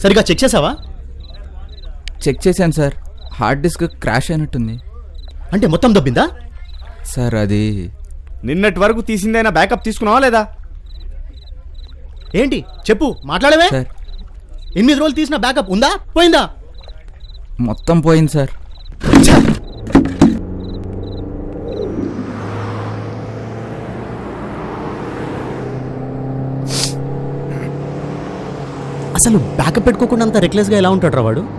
సరిగా చెక్ చేసావా? చెక్ చేశాను సార్, హార్డ్ డిస్క్ క్రాష్ అయినట్టుంది. అంటే మొత్తం దొబ్బిందా? సార్ అది నిన్నటి వరకు తీసిందైనా బ్యాకప్ తీసుకున్నావా లేదా? ఏంటి చెప్పు, మాట్లాడవే. సార్ 8 రోజులు తీసిన బ్యాకప్ ఉందా పోయిందా? మొత్తం పోయింది సార్. అసలు బ్యాకప్ పెట్టుకోకుండా అంత రెక్లెస్గా ఎలా ఉంటాడు రా వాడు?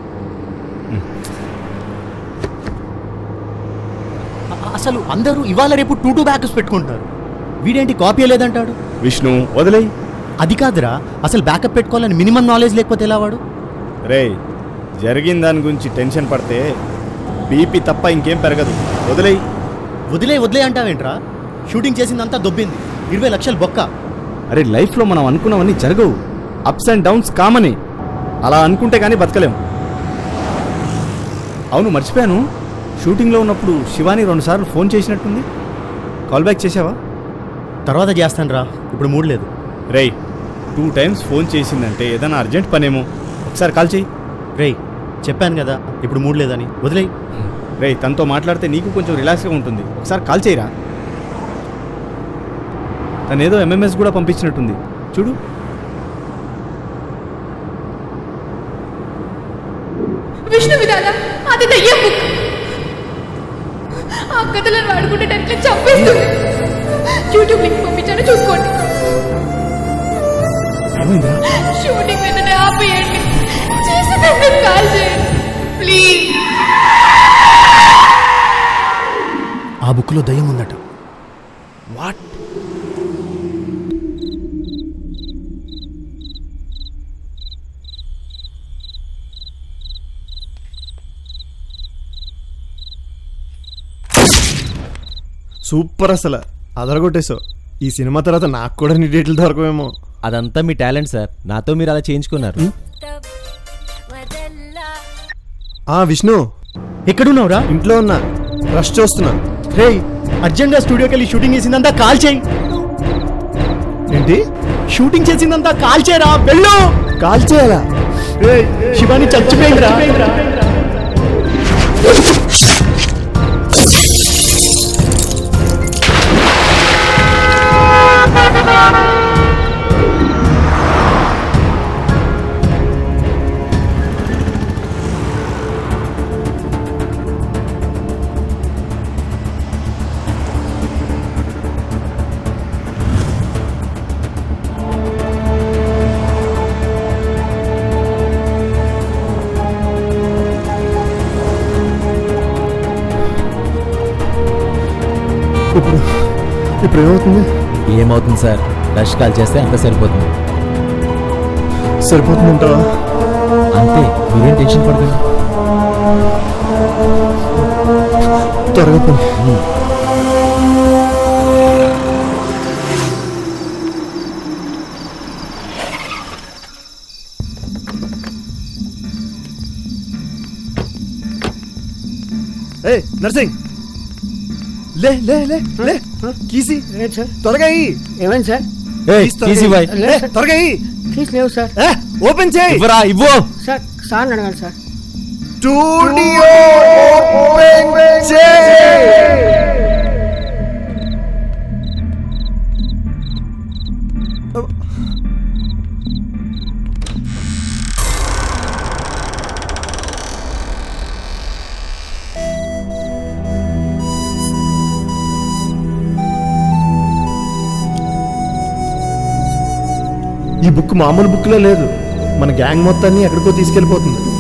అసలు అందరూ ఇవాళ రేపు 2 బ్యాకప్స్ పెట్టుకుంటారు, వీడేంటి కాపీ లేదంటాడు? విష్ణు వదిలేయ్. అది కాదురా, అసలు బ్యాకప్ పెట్టుకోవాలని మినిమం నాలెడ్జ్ లేకపోతే ఎలా వాడు? రే, జరిగిన దాని గురించి టెన్షన్ పడితే బీపీ తప్ప ఇంకేం పెరగదు. వదిలేయ్. వదిలే అంటావేంట్రా? షూటింగ్ చేసిందంతా దొబ్బింది, 20 లక్షలు బొక్క. అరే, లైఫ్లో మనం అనుకున్నవన్నీ జరగవు. అప్స్ అండ్ డౌన్స్ కామనే. అలా అనుకుంటే కానీ బతకలేం. అవును, మర్చిపోయాను. షూటింగ్లో ఉన్నప్పుడు శివాని 2 సార్లు ఫోన్ చేసినట్టుంది. కాల్ బ్యాక్ చేసావా? తర్వాత చేస్తాను రా, ఇప్పుడు మూడ్ లేదు. రేయ్, 2 టైమ్స్ ఫోన్ చేసిందంటే ఏదైనా అర్జెంట్ పనేమో. ఒకసారి కాల్ చేయి. రేయ్, చెప్పాను కదా ఇప్పుడు మూడ్ లేదని, వదిలేయ్. రేయ్, తనతో మాట్లాడితే నీకు కొంచెం రిలాక్స్గా ఉంటుంది. ఒకసారి కాల్ చేయరా. తనేదో ఎంఎంఎస్ కూడా పంపించినట్టుంది, చూడు. విష్ణు విధాల అది దయ్యం బుక్. ఆ కథలను వాడుకుంటే అట్లా చంపేస్తుంది. యూట్యూబ్ లింక్ పంపించాను, చూసుకోండి. షూటింగ్ వెంటనే ఆపేయండి, చేసేటప్పుడు కాల్ చేయండి ప్లీజ్. ఆ బుక్లో దయ్యం ఉందట. వాట్? సూపర్, అసలు అదరగొట్టేసావు. ఈ సినిమా తర్వాత నాకు కూడా నీ డేట్లు దొరకవేమో. అదంతా మీ టాలెంట్ సార్, నాతో మీరు అలా చేయించుకున్నారు. విష్ణు, ఎక్కడున్నావురా? ఇంట్లో ఉన్నా, రష్ చూస్తున్నా. రేయ్, అర్జెంట్గా స్టూడియోకి వెళ్ళి షూటింగ్ చేసిందంతా కాల్ చేయి. ఏంటి? షూటింగ్ చేసిందంతా కాల్ చేయరా, వెళ్ళు. కాల్ చేయాలా? శివాని చచ్చిపోయిందిరా. ఇప్పుడు ఏమవుతుంది? ఏమవుతుంది సార్, రష్ కాల్ చేస్తే అంత సరిపోతుంది. సరిపోతుందంటావా? అంతే, మీరేం టెన్షన్ పడకండి. త్వరగా పని. నర్సింగ్, లే లే లే లే, కీసి త్వరగా ఏమైంది సార్? త్వరగా కీస్ లేవు సార్. ఓపెన్ చేయి. ఇవ్వు సార్, సార్ అడగాలి సార్. స్టూడియో ఓపెన్ చేయి. ఈ బుక్ మామూలు బుక్లో లేదు, మన గ్యాంగ్ మొత్తాన్ని ఎక్కడికో తీసుకెళ్ళిపోతుంది.